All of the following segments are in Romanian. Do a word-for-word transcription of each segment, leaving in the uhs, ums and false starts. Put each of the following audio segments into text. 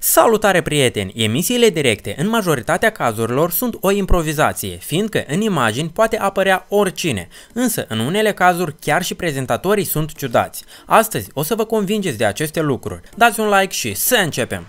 Salutare prieteni! Emisiile directe în majoritatea cazurilor sunt o improvizație, fiindcă în imagini poate apărea oricine, însă în unele cazuri chiar și prezentatorii sunt ciudați. Astăzi o să vă convingeți de aceste lucruri. Dați un like și să începem!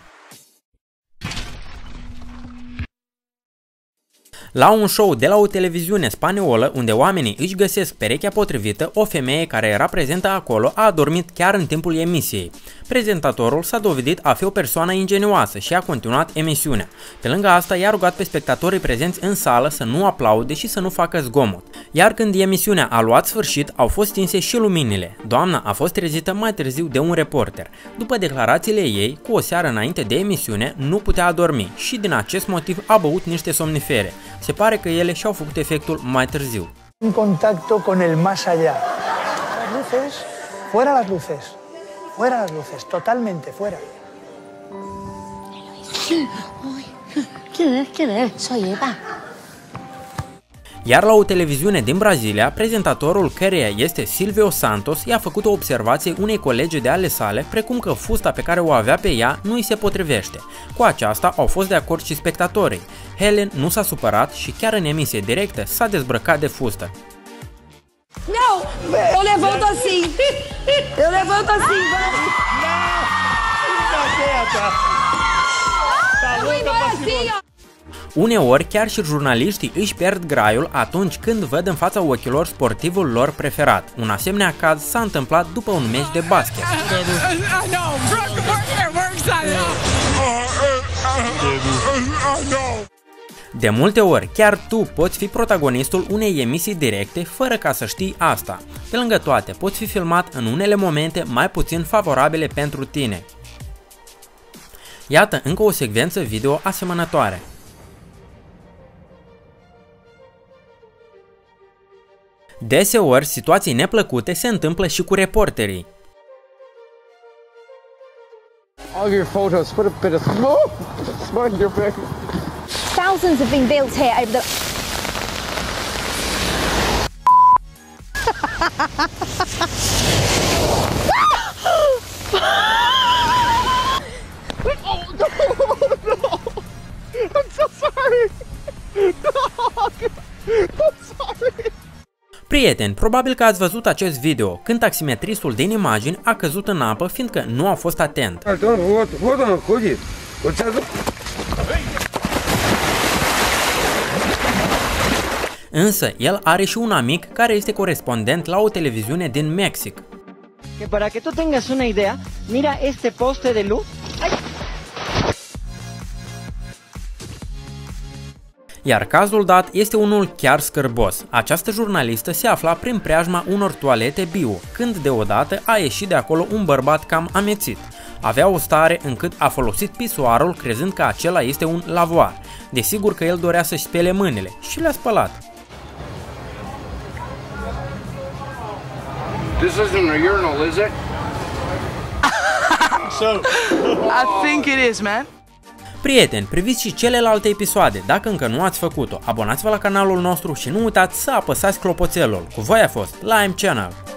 La un show de la o televiziune spaniolă unde oamenii își găsesc perechea potrivită, o femeie care era prezentă acolo a adormit chiar în timpul emisiei. Prezentatorul s-a dovedit a fi o persoană ingenioasă și a continuat emisiunea. Pe lângă asta i-a rugat pe spectatorii prezenți în sală să nu aplaude și să nu facă zgomot. Iar când emisiunea a luat sfârșit, au fost stinse și luminile. Doamna a fost trezită mai târziu de un reporter. După declarațiile ei, cu o seară înainte de emisiune, nu putea adormi și din acest motiv a băut niște somnifere. Se pare că ele și-au făcut efectul mai târziu. Un contacto con el más allá. Las luces, fuera las luces. Fuera las luces, totalmente fuera. ¿Quién es? ¿Quién es? Soy Eva. Iar la o televiziune din Brazilia, prezentatorul căreia este Silvio Santos i-a făcut o observație unei colege de ale sale, precum că fusta pe care o avea pe ea nu îi se potrivește. Cu aceasta au fost de acord și spectatorii. Helen nu s-a supărat și chiar în emisie directă s-a dezbrăcat de fustă. Não, eu levanto assim. Eu levanto assim. Eu vou embora assim, ó. Uneori, chiar și jurnaliștii își pierd graiul atunci când văd în fața ochilor sportivul lor preferat. Un asemenea caz s-a întâmplat după un meci de basket. De multe ori, chiar tu poți fi protagonistul unei emisii directe fără ca să știi asta. Pe lângă toate, poți fi filmat în unele momente mai puțin favorabile pentru tine. Iată încă o secvență video asemănătoare. Deseori, situații neplăcute se întâmplă și cu reporterii. All your photos, put a bit of smoke, smoke in your face. Thousands have been built here over the... Oh, no, no. I'm so sorry. Dog. I'm sorry. Prieteni, probabil că ați văzut acest video, când taximetristul din imagini a căzut în apă fiindcă nu a fost atent. Însă, el are și un amic care este corespondent la o televiziune din Mexic. Que para que tu tengas una idea, mira este poste de luz. Iar cazul dat este unul chiar scârbos. Această jurnalistă se afla prin preajma unor toalete bio, când deodată a ieșit de acolo un bărbat cam amețit. Avea o stare încât a folosit pisoarul crezând că acela este un lavoar. Desigur că el dorea să-și spele mâinile și le-a spălat. This isn't a urinal, is it? So, I think it is, man. Prieteni, priviți și celelalte episoade. Dacă încă nu ați făcut-o, abonați-vă la canalul nostru și nu uitați să apăsați clopoțelul. Cu voi a fost Lime Channel.